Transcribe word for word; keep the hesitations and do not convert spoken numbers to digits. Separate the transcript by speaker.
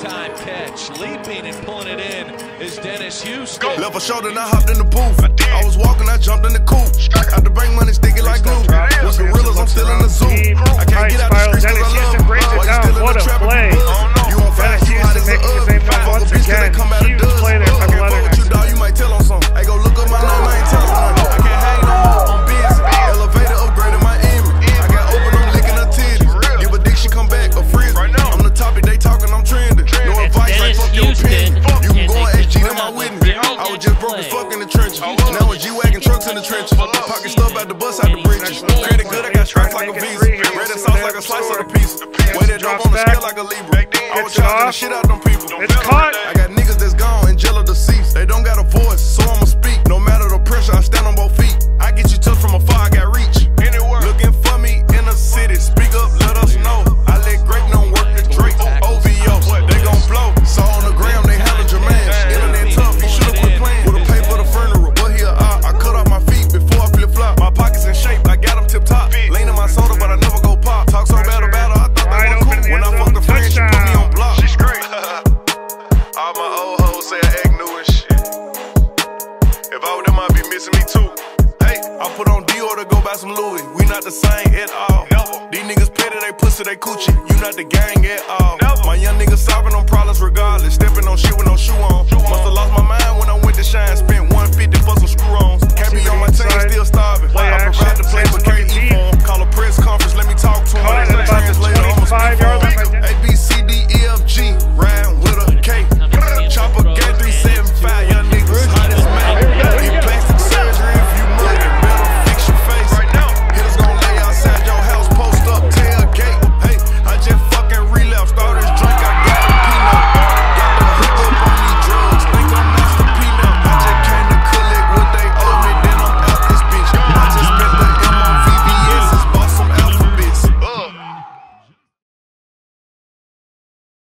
Speaker 1: time catch. Leaping and pulling it in is Dennis Houston.
Speaker 2: Left a shoulder and I hopped in the booth. I was walking, I jumped in the coupe. Out the bank money sticking like glue. With gorillas, I'm still in the zoo. I can't get out the streets cause I love.
Speaker 3: Brings it down. What a play.
Speaker 2: You won't find you hot as a up. Fuck a bitch cause they come out of dust. I can't fuck with you, dog, you might tell on some. I go look up my name, I ain't tell on none. I can't hang no more, I'm busy. Elevator upgrading my image. I got open, I'm licking her titties. Give a dick, she come back, a frizz. I'm the topic, they talking, I'm trending. No advice, like fuck your opinion. You can go on H G, them my witness. I was just broke as fuck in the trenches. Now I'm G-wagging trucks in the trenches. Pocket stuff out the bus, out the bridges. Credit good, I got stripes like a visa. Red and sauce like a slice of the pizza. Way that drop on the scale like a Libra. I was charging the shit out them people.
Speaker 3: It's caught.
Speaker 2: I got niggas that's gone and jello deceased. They don't got a voice, so I'ma speak. No matter the pressure, I stand on both feet. I get you touched from afar, I got reach. Anywhere. Looking for me in the city. Speak up, let us know. I let Greg know work the Drake. O V O, they gon' blow. Saw on the gram, they handle Jermaine. Internet tough, he should've quit playing. Would've paid for the funeral, but here I, I cut off my feet before I flip flop. My pockets in shape, I got them tip top. Lean in my soda, but I never go pop. Talk so bad about her, I thought that was cool. When I fucked the friend, she put me on block. She's great. All my old hoes say I act new and shit. If I were them, I'd be missing me too. Hey, I put on Dior to go buy some Louis. We not the same at all. Never. These niggas petty, they pussy, they coochie. You not the gang at all. Never. My young niggas solving them problems regardless. Stepping on shit with no shoe on. Must've lost my mind when I went to Shine. Spent one fifty for some screw-ons. Can't be on my team, still starving. I provide the play, but can't